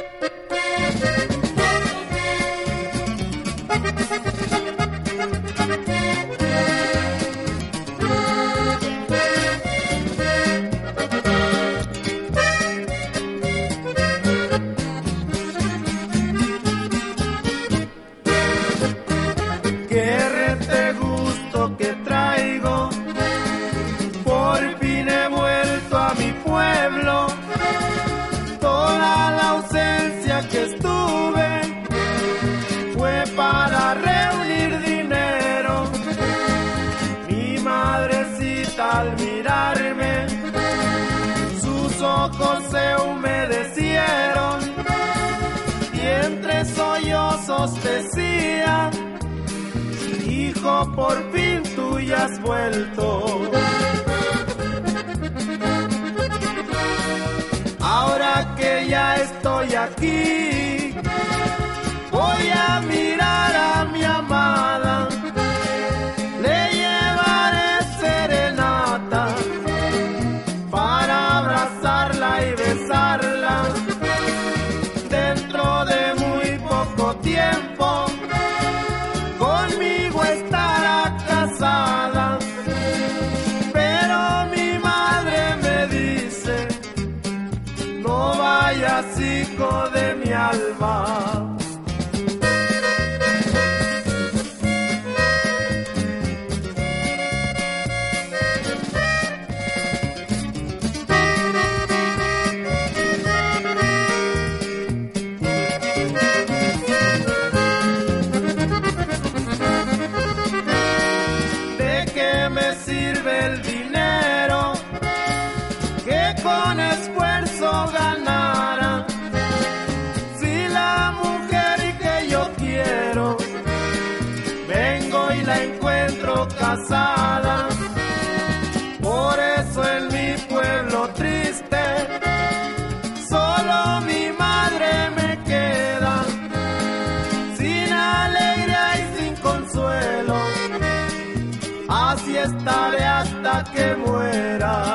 Al mirarme, sus ojos se humedecieron y entre sollozos decía: hijo, por fin tú ya has vuelto. Ahora que ya estoy aquí, voy a mirar a mi amada. Dentro de muy poco tiempo conmigo estará casada, pero mi madre me dice: no vayas, hijo de mi alma. El dinero que con esfuerzo ganara, si la mujer que yo quiero vengo y la encuentro casada. Por eso en mi pueblo triste solo mi madre me queda, sin alegría y sin consuelo. Así estaré hasta que muera.